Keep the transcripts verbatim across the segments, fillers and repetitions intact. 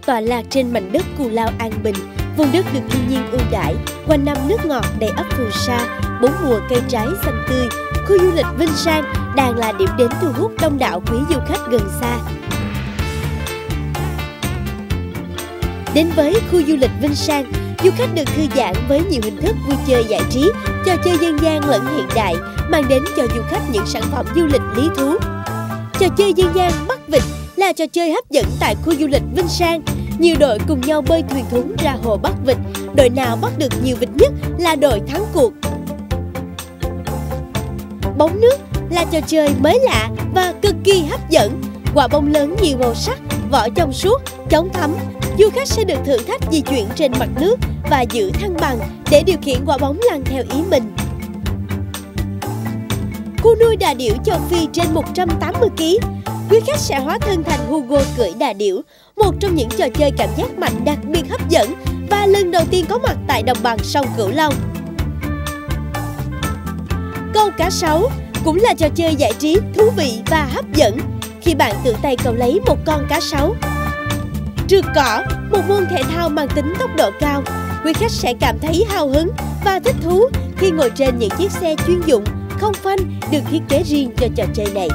tọa lạc trên mảnh đất Cù Lao An Bình, vùng đất được thiên nhiên ưu đãi, quanh năm nước ngọt đầy ắp phù sa, bốn mùa cây trái xanh tươi. Khu du lịch Vinh Sang đang là điểm đến thu hút đông đảo quý du khách gần xa. Đến với khu du lịch Vinh Sang, du khách được thư giãn với nhiều hình thức vui chơi giải trí, trò chơi dân gian lẫn hiện đại, mang đến cho du khách những sản phẩm du lịch lý thú. Trò chơi dân gian bắt vịt là trò chơi hấp dẫn tại khu du lịch Vinh Sang. Nhiều đội cùng nhau bơi thuyền thúng ra hồ bắt vịt, đội nào bắt được nhiều vịt nhất là đội thắng cuộc. Bóng nước là trò chơi mới lạ và cực kỳ hấp dẫn. Quả bóng lớn nhiều màu sắc, vỏ trong suốt, chống thấm. Du khách sẽ được thử thách di chuyển trên mặt nước và giữ thăng bằng để điều khiển quả bóng lăn theo ý mình. Khu nuôi đà điểu châu Phi trên một trăm tám mươi ki lô gam. Quý khách sẽ hóa thân thành Hugo cưỡi đà điểu, một trong những trò chơi cảm giác mạnh đặc biệt hấp dẫn và lần đầu tiên có mặt tại đồng bằng sông Cửu Long. Câu cá sấu cũng là trò chơi giải trí thú vị và hấp dẫn khi bạn tự tay câu lấy một con cá sấu. Trượt cỏ, một môn thể thao mang tính tốc độ cao, quý khách sẽ cảm thấy hào hứng và thích thú khi ngồi trên những chiếc xe chuyên dụng không phanh được thiết kế riêng cho trò chơi này.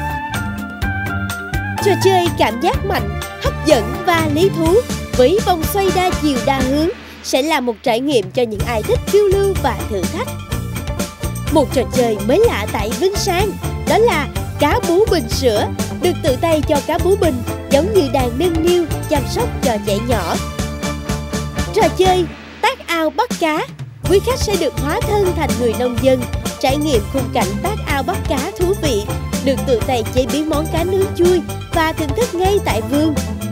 Trò chơi cảm giác mạnh, hấp dẫn và lý thú với vòng xoay đa chiều đa hướng sẽ là một trải nghiệm cho những ai thích phiêu lưu và thử thách. Một trò chơi mới lạ tại Vinh Sang đó là cá bú bình sữa, được tự tay cho cá bú bình giống như đang nâng niu chăm sóc cho trẻ nhỏ. Trò chơi tác ao bắt cá, quý khách sẽ được hóa thân thành người nông dân, trải nghiệm khung cảnh tác ao bắt cá thú vị, được tự tay chế biến món cá nướng chui và thưởng thức ngay tại vườn.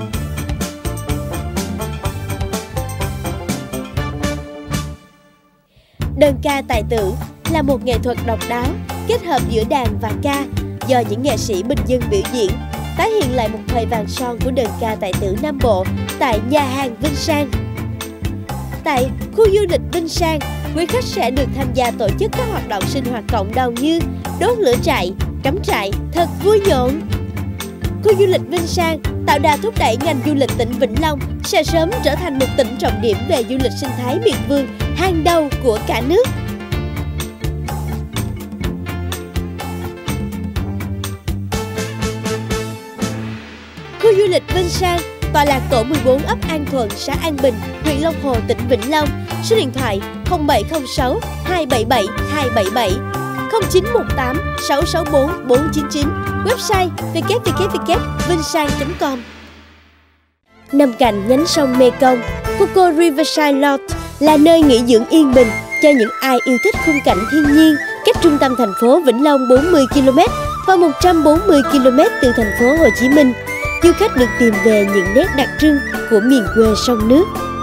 Đơn ca tài tử là một nghệ thuật độc đáo kết hợp giữa đàn và ca do những nghệ sĩ bình dân biểu diễn, tái hiện lại một thời vàng son của đơn ca tài tử Nam Bộ tại nhà hàng Vinh Sang. Tại khu du lịch Vinh Sang, quý khách sẽ được tham gia tổ chức các hoạt động sinh hoạt cộng đồng như đốt lửa trại, cắm trại, thật vui nhộn. Khu du lịch Vinh Sang tạo đà thúc đẩy ngành du lịch tỉnh Vĩnh Long sẽ sớm trở thành một tỉnh trọng điểm về du lịch sinh thái miệt vườn hàng đầu của cả nước. Khu du lịch Vinh Sang tọa lạc tổ mười bốn ấp An Thuận, xã An Bình, huyện Long Hồ, tỉnh Vĩnh Long. Số điện thoại không bảy không sáu hai bảy bảy hai bảy bảy, không chín một tám sáu sáu bốn bốn chín chín, website w w w chấm vinsang chấm com. Nằm cạnh nhánh sông Mekong, Coco Riverside Lodge là nơi nghỉ dưỡng yên bình cho những ai yêu thích khung cảnh thiên nhiên, cách trung tâm thành phố Vĩnh Long bốn mươi ki lô mét và một trăm bốn mươi ki lô mét từ thành phố Hồ Chí Minh. Du khách được tìm về những nét đặc trưng của miền quê sông nước.